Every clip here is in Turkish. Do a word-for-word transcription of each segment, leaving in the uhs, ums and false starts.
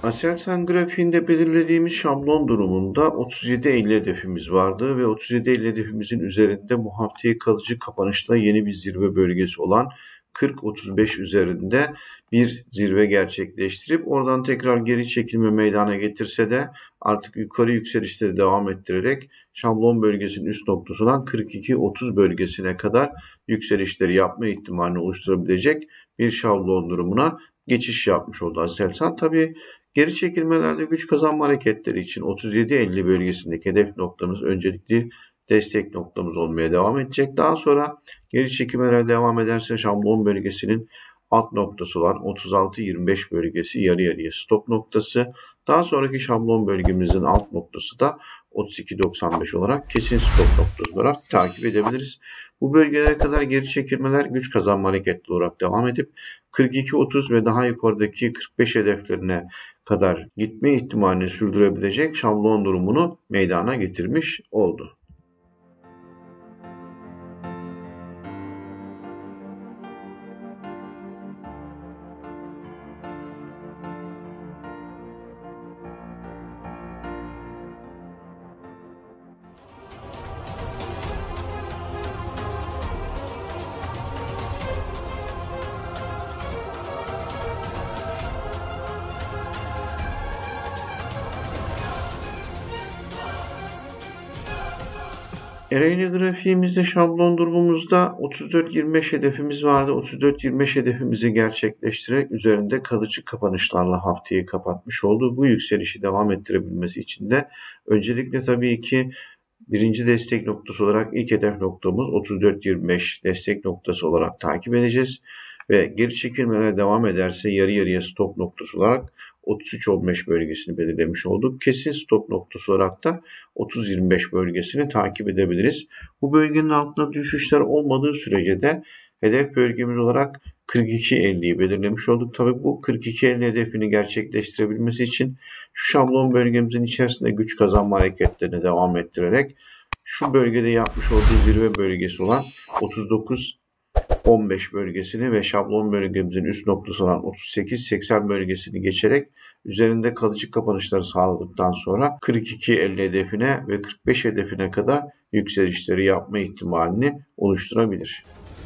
Aselsan grafiğinde belirlediğimiz şablon durumunda otuz yedi elli hedefimiz vardı ve otuz yedi elli hedefimizin üzerinde bu haftaya kalıcı kapanışla yeni bir zirve bölgesi olan kırk otuz beş üzerinde bir zirve gerçekleştirip oradan tekrar geri çekilme meydana getirse de artık yukarı yükselişleri devam ettirerek şablon bölgesinin üst noktası olan kırk iki otuz bölgesine kadar yükselişleri yapma ihtimalini oluşturabilecek bir şablon durumuna geçiş yapmış oldu Aselsan. Tabii geri çekilmelerde güç kazanma hareketleri için otuz yedi elli bölgesindeki hedef noktamız öncelikli destek noktamız olmaya devam edecek. Daha sonra geri çekilmeler devam ederse şablon bölgesinin alt noktası olan otuz altı yirmi beş bölgesi yarı yarıya stop noktası. Daha sonraki şablon bölgemizin alt noktası da otuz iki doksan beş olarak kesin stop noktası olarak takip edebiliriz. Bu bölgelere kadar geri çekilmeler güç kazanma hareketli olarak devam edip kırk iki otuz ve daha yukarıdaki kırk beş hedeflerine kadar gitme ihtimalini sürdürebilecek şablon durumunu meydana getirmiş oldu. Ereğli grafiğimizde şablon durumumuzda otuz dört yirmi beş hedefimiz vardı. otuz dört yirmi beş hedefimizi gerçekleştirerek üzerinde kalıcı kapanışlarla haftayı kapatmış oldu. Bu yükselişi devam ettirebilmesi için de öncelikle tabii ki birinci destek noktası olarak ilk hedef noktamız otuz dört yirmi beş destek noktası olarak takip edeceğiz. Ve geri çekilmeler devam ederse yarı yarıya stop noktası olarak otuz üç on beş bölgesini belirlemiş olduk. Kesin stop noktası olarak da otuz yirmi beş bölgesini takip edebiliriz. Bu bölgenin altında düşüşler olmadığı sürece de hedef bölgemiz olarak kırk iki elliyi belirlemiş olduk. Tabii bu kırk iki elli hedefini gerçekleştirebilmesi için şu şablon bölgemizin içerisinde güç kazanma hareketlerini devam ettirerek şu bölgede yapmış olduğu zirve bölgesi olan otuz dokuz on beş bölgesini ve şablon bölgemizin üst noktası olan otuz sekiz seksen bölgesini geçerek üzerinde kalıcı kapanışları sağladıktan sonra kırk iki elli hedefine ve kırk beş hedefine kadar yükselişleri yapma ihtimalini oluşturabilir.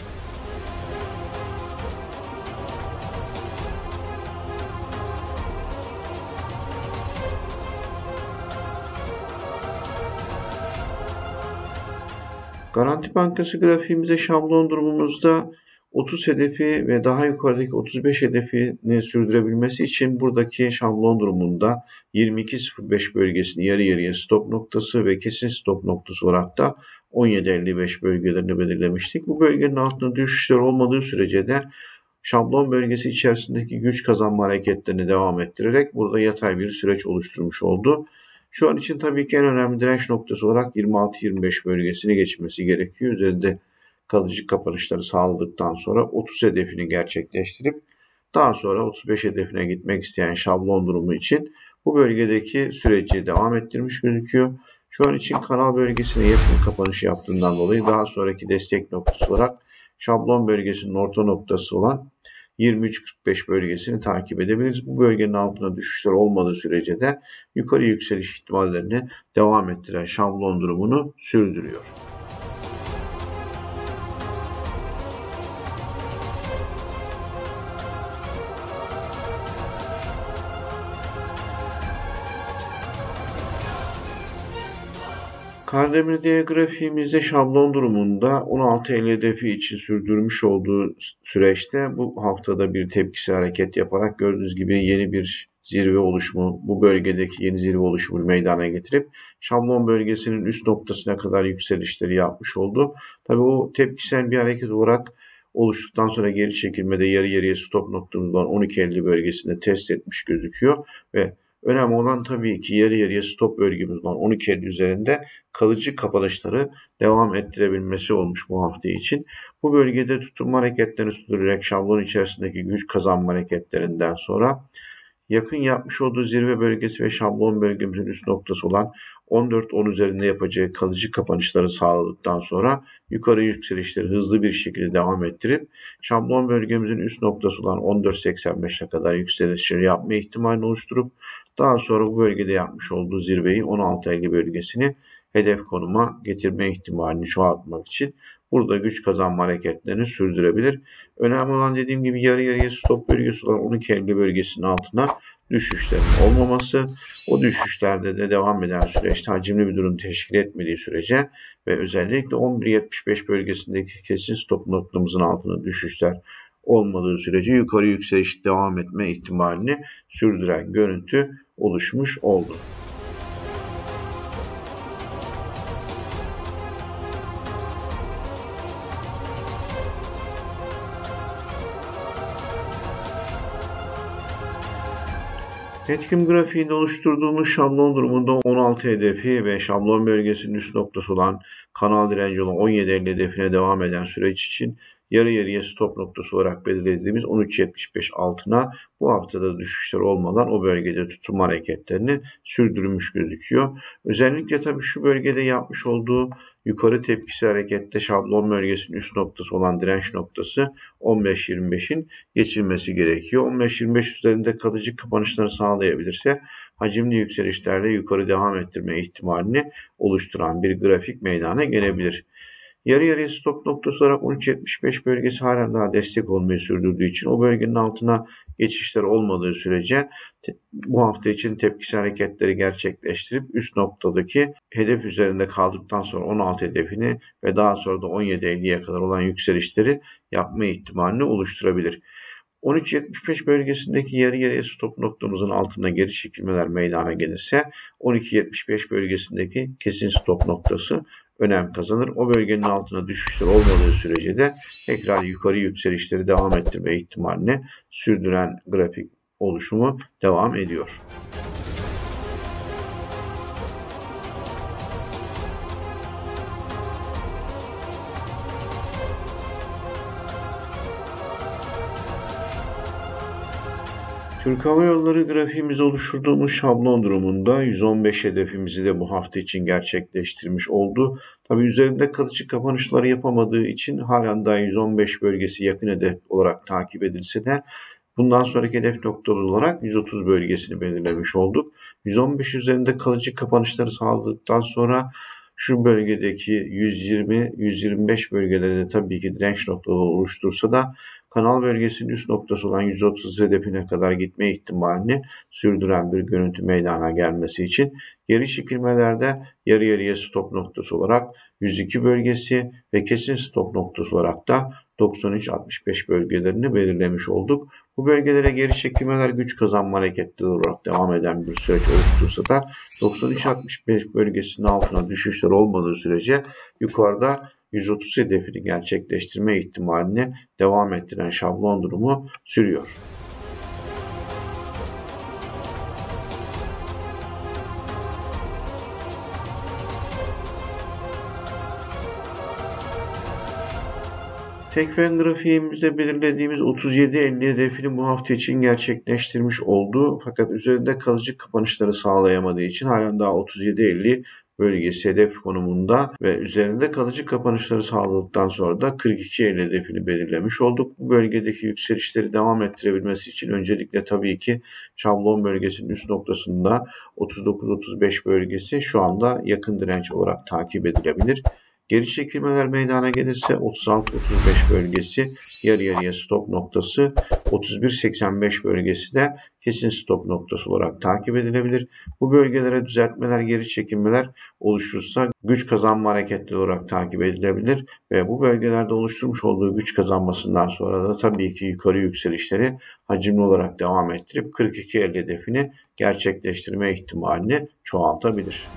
Garanti Bankası grafiğimize şablon durumumuzda otuz hedefi ve daha yukarıdaki otuz beş hedefini sürdürebilmesi için buradaki şablon durumunda yirmi iki sıfır beş bölgesini yarı yarıya stop noktası ve kesin stop noktası olarak da on yedi elli beş bölgelerini belirlemiştik. Bu bölgenin altında düşüşler olmadığı sürece de şablon bölgesi içerisindeki güç kazanma hareketlerini devam ettirerek burada yatay bir süreç oluşturmuş oldu. Şu an için tabii ki en önemli direnç noktası olarak yirmi altı yirmi beş bölgesini geçmesi gerekiyor. Üzerinde kalıcı kapanışları sağladıktan sonra otuz hedefini gerçekleştirip daha sonra otuz beş hedefine gitmek isteyen şablon durumu için bu bölgedeki süreci devam ettirmiş gözüküyor. Şu an için kanal bölgesine yakın kapanış yaptığından dolayı daha sonraki destek noktası olarak şablon bölgesinin orta noktası olan yirmi üç kırk beş bölgesini takip edebiliriz. Bu bölgenin altına düşüşler olmadığı sürece de yukarı yükseliş ihtimallerini devam ettiren şablon durumunu sürdürüyor. Kardemir D grafiğimizde şablon durumunda on altı elli hedefi için sürdürmüş olduğu süreçte bu haftada bir tepkisi hareket yaparak gördüğünüz gibi yeni bir zirve oluşumu, bu bölgedeki yeni zirve oluşumu meydana getirip şablon bölgesinin üst noktasına kadar yükselişleri yapmış oldu. Tabii o tepkisel bir hareket olarak oluştuktan sonra geri çekilmede yarı yarıya stop noktamız olan on iki elli bölgesinde test etmiş gözüküyor ve önemli olan tabii ki yarı yarıya stop bölgemiz olan on iki elli üzerinde kalıcı kapanışları devam ettirebilmesi olmuş bu hafta için. Bu bölgede tutunma hareketlerini sürdürerek şablon içerisindeki güç kazanma hareketlerinden sonra yakın yapmış olduğu zirve bölgesi ve şablon bölgemizin üst noktası olan on dört on üzerinde yapacağı kalıcı kapanışları sağladıktan sonra yukarı yükselişleri hızlı bir şekilde devam ettirip şablon bölgemizin üst noktası olan on dört seksen beşe kadar yükselişleri yapma ihtimalini oluşturup daha sonra bu bölgede yapmış olduğu zirveyi on altı elli bölgesini hedef konuma getirme ihtimalini çoğaltmak için burada güç kazanma hareketlerini sürdürebilir. Önemli olan dediğim gibi yarı yarıya stop bölgesi olan on iki elli bölgesinin altına düşüşlerin olmaması, o düşüşlerde de devam eden süreçte hacimli bir durum teşkil etmediği sürece ve özellikle on bir yetmiş beş bölgesindeki kesin stop noktamızın altına düşüşler olmadığı sürece yukarı yükseliş devam etme ihtimalini sürdüren görüntü oluşmuş oldu. Etkim grafiğinde oluşturduğumuz şablon durumunda on altı hedefi ve şablon bölgesinin üst noktası olan kanal direnci olan on yedi elli hedefine devam eden süreç için yarı yarıya stop noktası olarak belirlediğimiz on üç yetmiş beş altına bu haftada düşüşler olmadan o bölgede tutum hareketlerini sürdürmüş gözüküyor. Özellikle tabii şu bölgede yapmış olduğu yukarı tepkisi harekette şablon bölgesinin üst noktası olan direnç noktası on beş yirmi beşin geçilmesi gerekiyor. on beş yirmi beş üzerinde kalıcı kapanışları sağlayabilirse hacimli yükselişlerle yukarı devam ettirme ihtimalini oluşturan bir grafik meydana gelebilir. Yarı yarıya stop noktası olarak on üç yetmiş beş bölgesi halen daha destek olmayı sürdürdüğü için o bölgenin altına geçişler olmadığı sürece bu hafta için tepkisi hareketleri gerçekleştirip üst noktadaki hedef üzerinde kaldıktan sonra on altı hedefini ve daha sonra da on yedi elliye kadar olan yükselişleri yapma ihtimalini oluşturabilir. on üç yetmiş beş bölgesindeki yarı yarıya stop noktamızın altına geri çekilmeler meydana gelirse on iki yetmiş beş bölgesindeki kesin stop noktası önem kazanır. O bölgenin altına düşüşler olmadığı sürece de tekrar yukarı yükselişleri devam ettirme ihtimalini sürdüren grafik oluşumu devam ediyor. Türk Hava Yolları grafiğimizi oluşturduğumuz şablon durumunda yüz on beş hedefimizi de bu hafta için gerçekleştirmiş oldu. Tabi üzerinde kalıcı kapanışları yapamadığı için halen daha yüz on beş bölgesi yakın hedef olarak takip edilse de bundan sonraki hedef noktaları olarak yüz otuz bölgesini belirlemiş olduk. yüz on beş üzerinde kalıcı kapanışları sağladıktan sonra şu bölgedeki yüz yirmi yüz yirmi beş bölgelerinde tabii ki direnç noktaları oluştursa da kanal bölgesinin üst noktası olan yüz otuz hedefine kadar gitme ihtimalini sürdüren bir görüntü meydana gelmesi için geri çekilmelerde yarı yarıya stop noktası olarak yüz iki bölgesi ve kesin stop noktası olarak da doksan üç altmış beş bölgelerini belirlemiş olduk. Bu bölgelere geri çekilmeler güç kazanma hareketleri olarak devam eden bir süreç oluştursa da doksan üç altmış beş bölgesinin altına düşüşler olmadığı sürece yukarıda yüz otuz hedefini gerçekleştirme ihtimalini devam ettiren şablon durumu sürüyor. Tekfen grafiğimizde belirlediğimiz otuz yedi elli hedefini bu hafta için gerçekleştirmiş oldu. Fakat üzerinde kalıcı kapanışları sağlayamadığı için halen daha otuz yedi elli bölgesi hedef konumunda ve üzerinde kalıcı kapanışları sağladıktan sonra da kırk iki elli hedefini belirlemiş olduk. Bu bölgedeki yükselişleri devam ettirebilmesi için öncelikle tabii ki şablon bölgesinin üst noktasında otuz dokuz otuz beş bölgesi şu anda yakın direnç olarak takip edilebilir. Geri çekilmeler meydana gelirse otuz altı otuz beş bölgesi yarı yarıya stop noktası, otuz bir seksen beş bölgesi de kesin stop noktası olarak takip edilebilir. Bu bölgelere düzeltmeler, geri çekilmeler oluşursa güç kazanma hareketleri olarak takip edilebilir ve bu bölgelerde oluşturmuş olduğu güç kazanmasından sonra da tabii ki yukarı yükselişleri hacimli olarak devam ettirip kırk iki elli hedefini gerçekleştirme ihtimalini çoğaltabilir.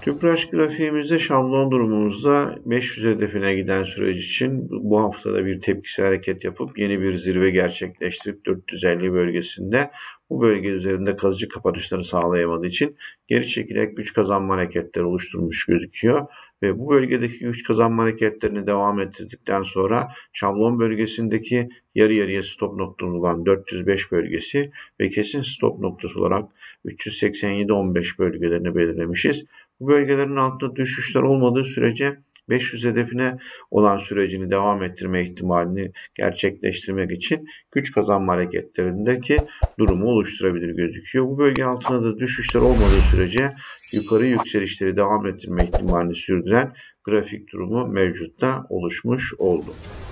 Tüpraş grafiğimizde şablon durumumuzda beş yüz hedefine giden süreç için bu haftada bir tepkisel hareket yapıp yeni bir zirve gerçekleştirip dört yüz elli bölgesinde bu bölge üzerinde kalıcı kapanışları sağlayamadığı için geri çekilerek güç kazanma hareketleri oluşturmuş gözüküyor. Ve bu bölgedeki güç kazanma hareketlerini devam ettirdikten sonra şablon bölgesindeki yarı yarıya stop noktamız olan dört yüz beş bölgesi ve kesin stop noktası olarak üç yüz seksen yedi on beş bölgelerini belirlemişiz. Bu bölgelerin altında düşüşler olmadığı sürece beş yüz hedefine olan sürecini devam ettirme ihtimalini gerçekleştirmek için güç kazanma hareketlerindeki durumu oluşturabilir gözüküyor. Bu bölge altında da düşüşler olmadığı sürece yukarı yükselişleri devam ettirme ihtimalini sürdüren grafik durumu mevcutta oluşmuş oldu.